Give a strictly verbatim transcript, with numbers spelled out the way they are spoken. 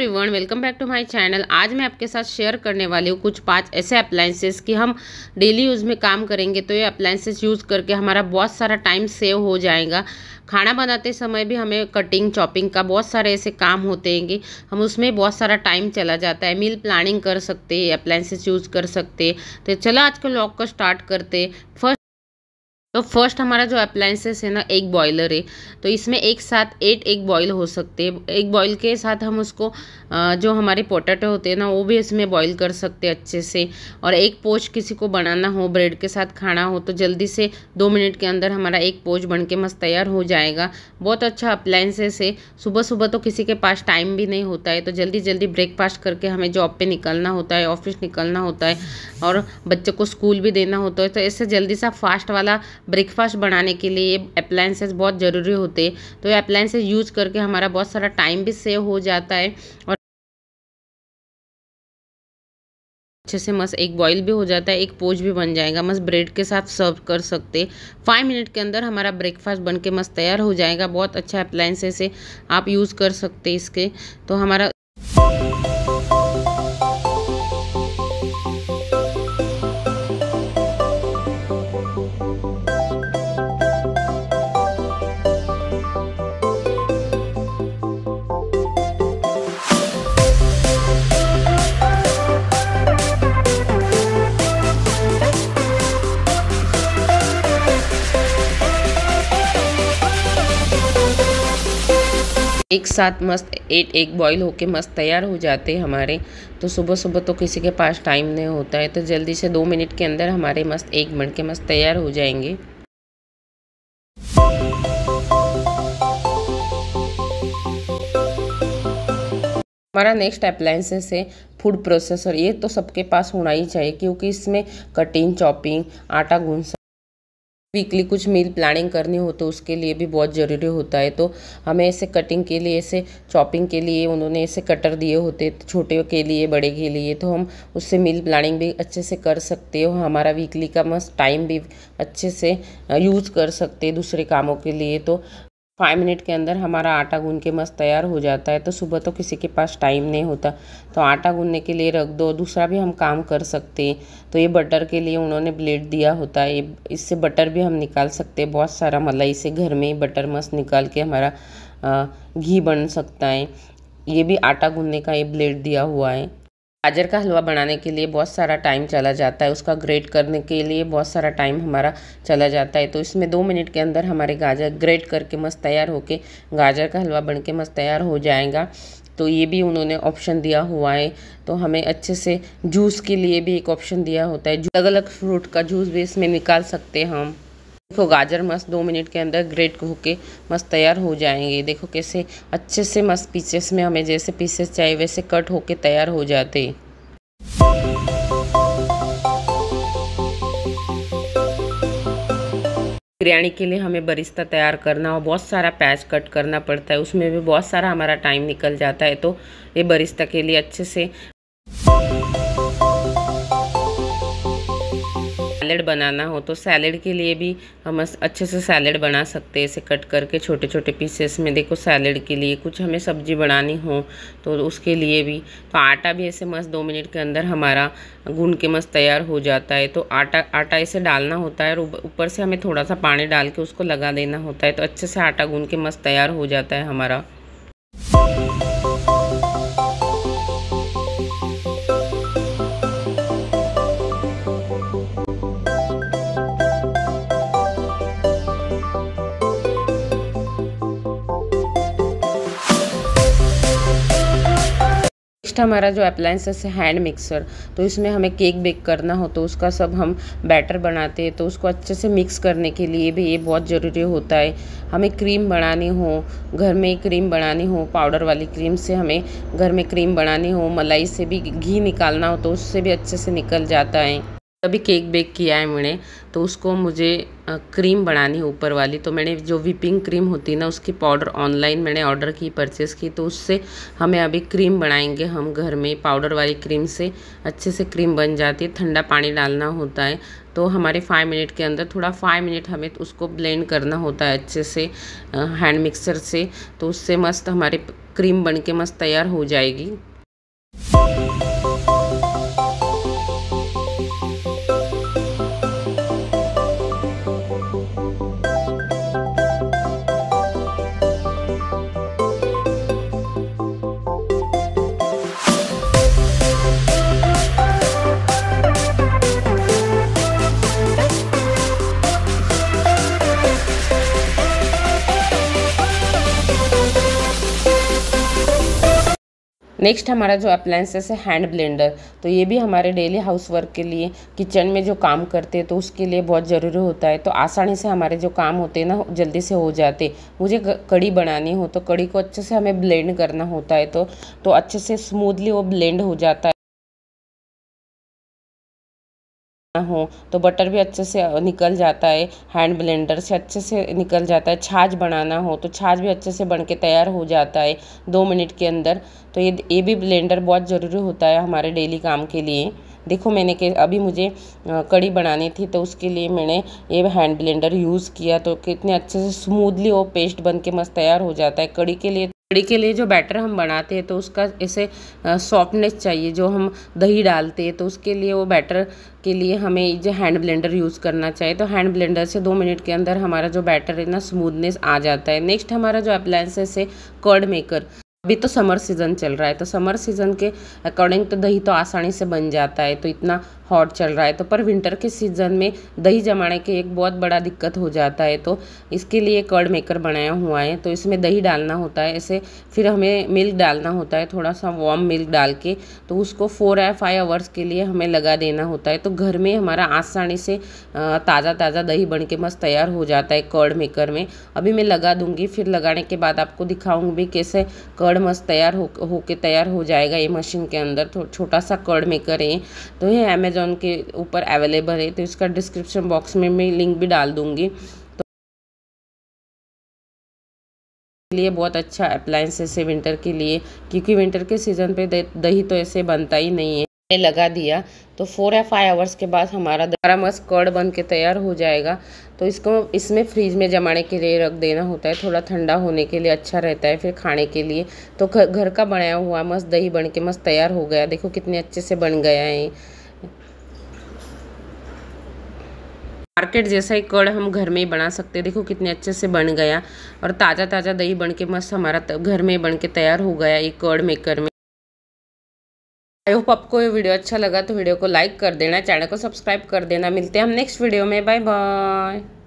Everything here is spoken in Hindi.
Everyone, welcome back to my channel. आज मैं आपके साथ शेयर करने वाली हूँ कुछ पांच ऐसे अप्लायंसेस कि हम डेली यूज़ में काम करेंगे तो ये अप्लायंसेस यूज़ करके हमारा बहुत सारा टाइम सेव हो जाएगा। खाना बनाते समय भी हमें कटिंग चॉपिंग का बहुत सारे ऐसे काम होते हैं कि हम उसमें बहुत सारा टाइम चला जाता है। मील प्लानिंग कर सकते हैं, अप्लायंसेस यूज़ कर सकते हैं। तो चलो आज के व्लॉग को स्टार्ट करते। फर्स्ट तो फर्स्ट हमारा जो अप्लायंसेस है ना, एक बॉयलर है। तो इसमें एक साथ एट एग बॉयल हो सकते हैं। एक बॉयल के साथ हम उसको जो हमारे पोटैटो होते हैं ना, वो भी इसमें बॉईल कर सकते हैं अच्छे से। और एक पोच किसी को बनाना हो, ब्रेड के साथ खाना हो, तो जल्दी से दो मिनट के अंदर हमारा एक पोच बन के मस्त तैयार हो जाएगा। बहुत अच्छा अप्लायंसेस है। सुबह सुबह तो किसी के पास टाइम भी नहीं होता है, तो जल्दी जल्दी ब्रेकफास्ट करके हमें जॉब पे निकलना होता है, ऑफिस निकलना होता है और बच्चे को स्कूल भी देना होता है। तो ऐसे जल्दी सा फास्ट वाला ब्रेकफास्ट बनाने के लिए ये अप्लायंसेस बहुत ज़रूरी होते हैं। तो ये अप्लायंसेस यूज़ करके हमारा बहुत सारा टाइम भी सेव हो जाता है और अच्छे से मस्त एक बॉईल भी हो जाता है, एक पोच भी बन जाएगा। मस्त ब्रेड के साथ सर्व कर सकते। फाइव मिनट के अंदर हमारा ब्रेकफास्ट बन के मस्त तैयार हो जाएगा। बहुत अच्छा अप्लायंसेस है, आप यूज़ कर सकते इसके। तो हमारा एक साथ मस्त एट एग बॉईल होके मस्त तैयार हो जाते हैं हमारे। तो सुबह सुबह तो किसी के पास टाइम नहीं होता है, तो जल्दी से दो मिनट के अंदर हमारे मस्त एग बन के मस्त तैयार हो जाएंगे। हमारा नेक्स्ट अप्लायंसेस है फूड प्रोसेसर। ये तो सबके पास होना ही चाहिए क्योंकि इसमें कटिंग चॉपिंग आटा गूंद वीकली कुछ मील प्लानिंग करनी हो तो उसके लिए भी बहुत ज़रूरी होता है। तो हमें ऐसे कटिंग के लिए ऐसे चॉपिंग के लिए उन्होंने ऐसे कटर दिए होते, छोटे के लिए बड़े के लिए, तो हम उससे मील प्लानिंग भी अच्छे से कर सकते हो। हमारा वीकली का मस्त टाइम भी अच्छे से यूज़ कर सकते हैं दूसरे कामों के लिए। तो फाइव मिनट के अंदर हमारा आटा गूंद के मस्त तैयार हो जाता है। तो सुबह तो किसी के पास टाइम नहीं होता, तो आटा गूंदने के लिए रख दो, दूसरा भी हम काम कर सकते हैं। तो ये बटर के लिए उन्होंने ब्लेड दिया होता है, इससे बटर भी हम निकाल सकते हैं। बहुत सारा मलाई से घर में ही बटर मस्त निकाल के हमारा घी बन सकता है। ये भी आटा गूंदने का ये ब्लेड दिया हुआ है। गाजर का हलवा बनाने के लिए बहुत सारा टाइम चला जाता है, उसका ग्रेट करने के लिए बहुत सारा टाइम हमारा चला जाता है। तो इसमें दो मिनट के अंदर हमारे गाजर ग्रेट करके मस्त तैयार होके गाजर का हलवा बन के मस्त तैयार हो जाएगा। तो ये भी उन्होंने ऑप्शन दिया हुआ है। तो हमें अच्छे से जूस के लिए भी एक ऑप्शन दिया होता है, अलग अलग फ्रूट का जूस भी इसमें निकाल सकते हैं हम। देखो गाजर मस्त दो मिनट के अंदर ग्रेट होके मस्त तैयार हो जाएंगे। देखो कैसे अच्छे से मस्त पीसेस में हमें जैसे पीसेस चाहिए वैसे कट होके तैयार हो जाते। बिरयानी के लिए हमें बरिस्ता तैयार करना हो, बहुत सारा पैच कट करना पड़ता है, उसमें भी बहुत सारा हमारा टाइम निकल जाता है। तो ये बरिस्ता के लिए अच्छे से सैलेड बनाना हो तो सैलेड के लिए भी हम अच्छे से सैलेड बना सकते हैं, इसे कट करके छोटे छोटे पीसेस में। देखो सैलेड के लिए कुछ हमें सब्जी बनानी हो तो उसके लिए भी। तो आटा भी ऐसे मस्त दो मिनट के अंदर हमारा गूंद के मस्त तैयार हो जाता है। तो आटा आटा ऐसे डालना होता है और ऊपर से हमें थोड़ा सा पानी डाल के उसको लगा देना होता है। तो अच्छे से आटा गूंद के मस्त तैयार हो जाता है हमारा। नेक्स्ट हमारा जो अप्लायंसेस है हैंड मिक्सर। तो इसमें हमें केक बेक करना हो तो उसका सब हम बैटर बनाते हैं, तो उसको अच्छे से मिक्स करने के लिए भी ये बहुत ज़रूरी होता है। हमें क्रीम बनानी हो, घर में क्रीम बनानी हो, पाउडर वाली क्रीम से हमें घर में क्रीम बनानी हो, मलाई से भी घी निकालना हो तो उससे भी अच्छे से निकल जाता है। अभी केक बेक किया है मैंने, तो उसको मुझे क्रीम बनानी है ऊपर वाली। तो मैंने जो व्हिपिंग क्रीम होती है ना, उसकी पाउडर ऑनलाइन मैंने ऑर्डर की, परचेज़ की। तो उससे हमें अभी क्रीम बनाएंगे हम घर में। पाउडर वाली क्रीम से अच्छे से क्रीम बन जाती है। ठंडा पानी डालना होता है। तो हमारे फाइव मिनट के अंदर थोड़ा फाइव मिनट हमें उसको ब्लेंड करना होता है अच्छे से हैंड मिक्सर से। तो उससे मस्त हमारे क्रीम बन के मस्त तैयार हो जाएगी। नेक्स्ट हमारा जो अप्लायंसेस है हैंड ब्लेंडर, तो ये भी हमारे डेली हाउसवर्क के लिए, किचन में जो काम करते हैं तो उसके लिए बहुत ज़रूरी होता है। तो आसानी से हमारे जो काम होते हैं ना जल्दी से हो जाते। मुझे कड़ी बनानी हो तो कड़ी को अच्छे से हमें ब्लेंड करना होता है, तो तो अच्छे से स्मूथली वो ब्लेंड हो जाता है हो तो बटर भी अच्छे से निकल जाता है, हैंड ब्लेंडर से अच्छे से निकल जाता है। छाछ बनाना हो तो छाछ भी अच्छे से बन के तैयार हो जाता है दो मिनट के अंदर। तो ये ये भी ब्लेंडर बहुत ज़रूरी होता है हमारे डेली काम के लिए। देखो मैंने के अभी मुझे कड़ी बनानी थी तो उसके लिए मैंने ये हैंड ब्लेंडर यूज़ किया, तो कितने अच्छे से स्मूथली वो पेस्ट बन के मस्त तैयार हो जाता है। कड़ी के लिए कड़ी के लिए जो बैटर हम बनाते हैं तो उसका ऐसे सॉफ्टनेस चाहिए, जो हम दही डालते हैं तो उसके लिए वो बैटर के लिए हमें जो हैंड ब्लेंडर यूज़ करना चाहिए। तो हैंड ब्लेंडर से दो मिनट के अंदर हमारा जो बैटर है ना स्मूथनेस आ जाता है। नेक्स्ट हमारा जो अप्लायंसेस है कर्ड मेकर। अभी तो समर सीज़न चल रहा है, तो समर सीज़न के अकॉर्डिंग तो दही तो आसानी से बन जाता है, तो इतना हॉट चल रहा है। तो पर विंटर के सीज़न में दही जमाने के एक बहुत बड़ा दिक्कत हो जाता है, तो इसके लिए कर्ड मेकर बनाया हुआ है। तो इसमें दही डालना होता है ऐसे, फिर हमें मिल्क डालना होता है, थोड़ा सा वार्म मिल्क डाल के, तो उसको फोर या फाइव आवर्स के लिए हमें लगा देना होता है। तो घर में हमारा आसानी से ताज़ा ताज़ा दही बन के मस्त तैयार हो जाता है कर्ड मेकर में। अभी मैं लगा दूंगी, फिर लगाने के बाद आपको दिखाऊंगी कैसे कर्ड मस्त तैयार हो होके तैयार हो जाएगा ये मशीन के अंदर। तो छोटा सा कर्ड मेकर है, तो ये अमेजोन के ऊपर अवेलेबल है, तो इसका डिस्क्रिप्शन बॉक्स में मैं लिंक भी डाल दूंगी। तो लिए बहुत अच्छा अप्लायंसेस है विंटर के लिए, क्योंकि विंटर के सीज़न पे दही तो ऐसे बनता ही नहीं है। लगा दिया तो फोर या फाइव आवर्स के बाद हमारा हमारा मस्त कर्ड बन के तैयार हो जाएगा। तो इसको इसमें फ्रीज में जमाने के लिए रख देना होता है, थोड़ा ठंडा होने के लिए अच्छा रहता है फिर खाने के लिए। तो घर का बनाया हुआ मस्त दही बन के मस्त तैयार हो गया। देखो कितने अच्छे से बन गया है। मार्केट जैसा ही कर्ड हम घर में ही बना सकते हैं। देखो कितने अच्छे से बन गया, और ताज़ा ताज़ा दही बन के मस्त हमारा घर में बन के तैयार हो गया ये कर्ड मेकर में। आई होप आपको ये वीडियो अच्छा लगा, तो वीडियो को लाइक कर देना, चैनल को सब्सक्राइब कर देना। मिलते हैं हम नेक्स्ट वीडियो में, बाय बाय।